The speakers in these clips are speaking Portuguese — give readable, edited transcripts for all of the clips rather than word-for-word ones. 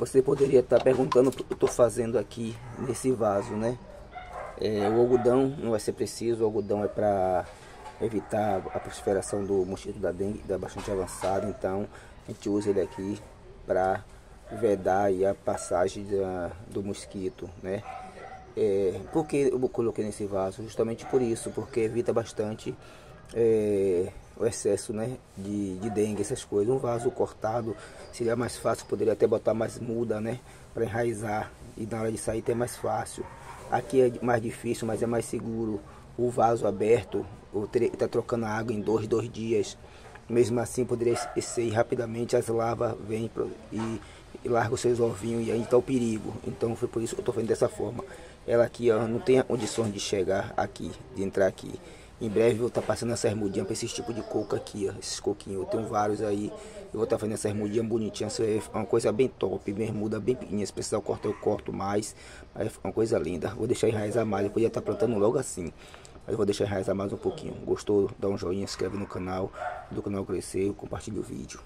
Você poderia estar perguntando o que eu estou fazendo aqui nesse vaso, né? O algodão não vai ser preciso, o algodão é para evitar a proliferação do mosquito da dengue, da bastante avançada, então a gente usa ele aqui para vedar aí a passagem do mosquito, né? Por que eu coloquei nesse vaso? Justamente por isso, porque evita bastante o excesso, né, de dengue, essas coisas. Um vaso cortado seria mais fácil, poderia até botar mais muda, né, para enraizar e na hora de sair é mais fácil. Aqui é mais difícil, mas é mais seguro. O vaso aberto, está trocando a água em dois dias. Mesmo assim, poderia ser rapidamente, as larvas vêm e largam os seus ovinhos e aí está o perigo. Então foi por isso que eu estou fazendo dessa forma. Ela aqui, ó, não tem condições de chegar aqui, de entrar aqui. Em breve eu vou estar passando essa bermudinha para esse tipo de coco aqui, ó, esses coquinhos. Eu tenho vários aí. Eu vou estar fazendo essa bermudinha bonitinha. Isso é uma coisa bem top, bermuda bem pequenininha. Se precisar eu corto mais. Aí é uma coisa linda. Vou deixar enraizar mais. Eu podia estar plantando logo assim. Mas eu vou deixar enraizar mais um pouquinho. Gostou? Dá um joinha, se inscreve no canal. Do canal crescer, compartilha o vídeo.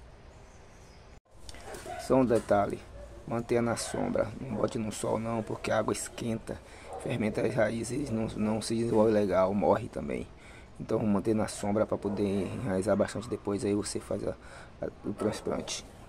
Só um detalhe. Mantenha na sombra. Não bote no sol não, porque a água esquenta. Fermenta as raízes, não se desenvolve legal, morre também. Então manter na sombra para poder enraizar bastante, depois aí você faz o transplante.